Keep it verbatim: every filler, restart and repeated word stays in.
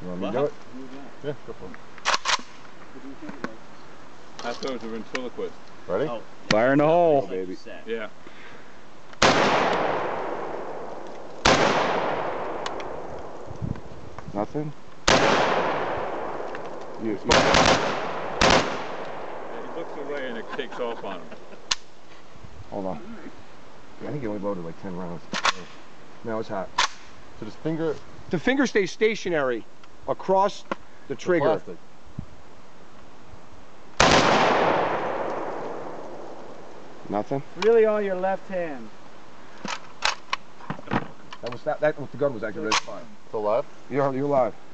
You want me to do it? Yeah, go for it. I thought it was a ventriloquist. Ready? Oh, Fire in the hole. like baby. you said. Yeah. Nothing? You, you, He looks away and it takes off on him. hold on. I think you only loaded like ten rounds. Now it's hot. So just finger The finger stays stationary across the trigger. plastic. Nothing? Really on your left hand. That was that. That the gun was actually really fine. Still alive? You're you're live.